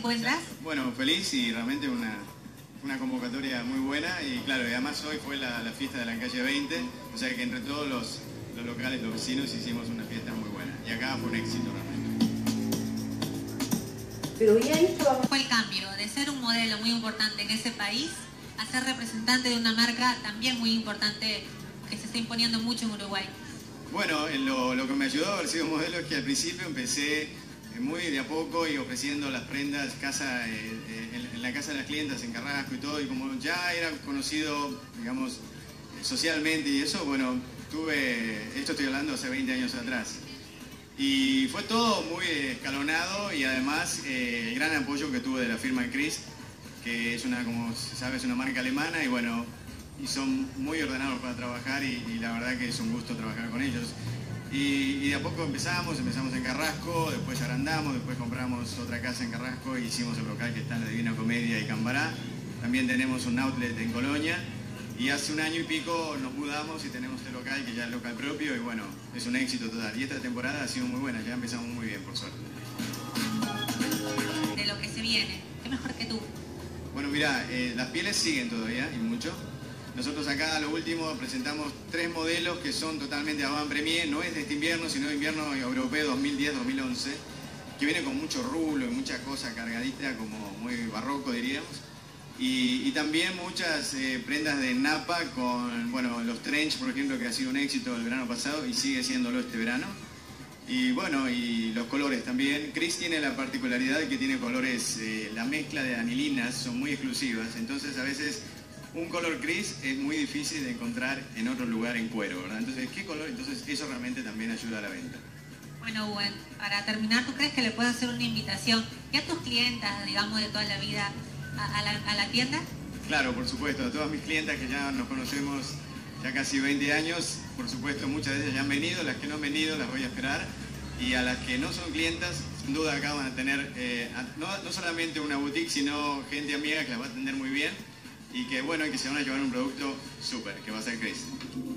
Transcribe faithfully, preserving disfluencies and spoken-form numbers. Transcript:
encuentras? Bueno, feliz y realmente una, una convocatoria muy buena y claro, y además hoy fue la, la fiesta de la calle veinte, o sea que entre todos los, los locales, los vecinos hicimos una fiesta muy buena y acá fue un éxito realmente. Pero ya esto vamos... Fue el cambio de ser un modelo muy importante en ese país a ser representante de una marca también muy importante que se está imponiendo mucho en Uruguay. Bueno, lo, lo que me ayudó a haber sido modelo es que al principio empecé muy de a poco y ofreciendo las prendas casa, eh, eh, en, en la casa de las clientas en Carrasco y todo, y como ya era conocido, digamos, socialmente y eso, bueno, tuve, esto estoy hablando hace veinte años atrás. Y fue todo muy escalonado y además eh, el gran apoyo que tuve de la firma Chris, que es una, como sabes, una marca alemana y bueno, y son muy ordenados para trabajar y, y la verdad que es un gusto trabajar con ellos. Y, y de a poco empezamos, empezamos en Carrasco, después agrandamos, después compramos otra casa en Carrasco y hicimos el local que está en la Divina Comedia y Cambará. También tenemos un outlet en Colonia y hace un año y pico nos mudamos y tenemos este local que ya es local propio y bueno, es un éxito total. Y esta temporada ha sido muy buena, ya empezamos muy bien, por suerte. De lo que se viene, ¿qué mejor que tú? Bueno, mira, eh, las pieles siguen todavía y mucho. Nosotros acá, a lo último, presentamos tres modelos que son totalmente avant-premier, no es de este invierno, sino de invierno europeo dos mil diez dos mil once, que viene con mucho rulo y mucha cosa cargadita, como muy barroco diríamos. Y, y también muchas eh, prendas de napa con, bueno, los trench, por ejemplo, que ha sido un éxito el verano pasado y sigue siéndolo este verano. Y bueno, y los colores también. Chris tiene la particularidad de que tiene colores, eh, la mezcla de anilinas son muy exclusivas, entonces a veces un color Chris es muy difícil de encontrar en otro lugar en cuero, ¿verdad? Entonces, ¿qué color? Entonces eso realmente también ayuda a la venta. Bueno, Uwen, para terminar, ¿tú crees que le puedes hacer una invitación ya a tus clientas, digamos, de toda la vida a, a, la, a la tienda? Claro, por supuesto, a todas mis clientas que ya nos conocemos ya casi veinte años, por supuesto muchas de ellas ya han venido, las que no han venido las voy a esperar y a las que no son clientas, sin duda acá van a tener eh, no, no solamente una boutique, sino gente amiga que las va a atender muy bien y que bueno, que se van a llevar un producto súper, que va a ser Chris.